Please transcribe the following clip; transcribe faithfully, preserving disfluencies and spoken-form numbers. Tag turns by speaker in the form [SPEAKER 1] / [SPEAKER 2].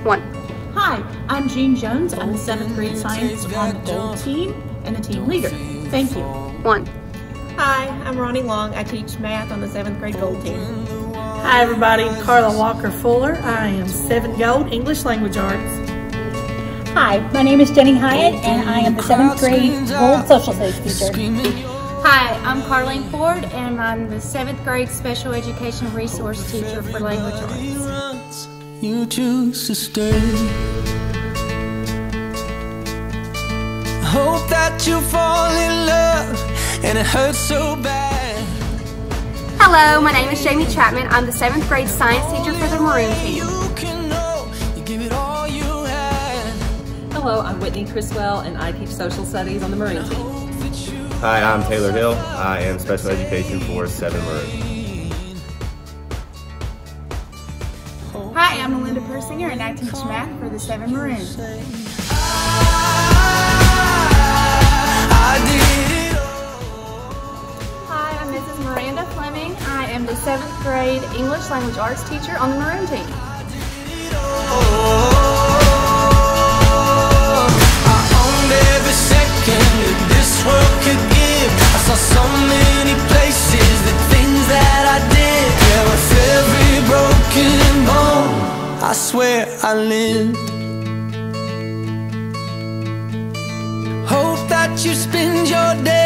[SPEAKER 1] One.
[SPEAKER 2] Hi, I'm Jean Jones. I'm the seventh grade science on the Gold team and the team leader. Thank you.
[SPEAKER 1] One.
[SPEAKER 3] Hi, I'm Ronnie Long. I teach math on the seventh grade Gold team.
[SPEAKER 4] Hi everybody, Carla Walker Fuller. I am seven Gold English Language Arts.
[SPEAKER 5] Hi, my name is Jenny Hyatt and I am the seventh grade Gold Social Studies teacher.
[SPEAKER 6] Hi, I'm Carlene Ford and I'm the seventh grade Special Education Resource Teacher for Language Arts.
[SPEAKER 7] You choose to stay. Hope that you fall in love and it hurts so bad.
[SPEAKER 1] Hello, my name is Jamie Chapman. I'm the seventh grade science teacher for the Maroon team.
[SPEAKER 8] Hello, I'm Whitney Criswell and I teach social studies on the Maroon team.
[SPEAKER 9] Hi, I'm Taylor Hill. I am special education for seven Maroon.
[SPEAKER 2] Hi, I'm Melinda Persinger and I teach math for the seven Maroon.
[SPEAKER 6] Hi, I'm Missus Miranda Fleming. I am the seventh grade English Language Arts teacher on the Maroon team.
[SPEAKER 7] I swear I lived. Hope that you spend your day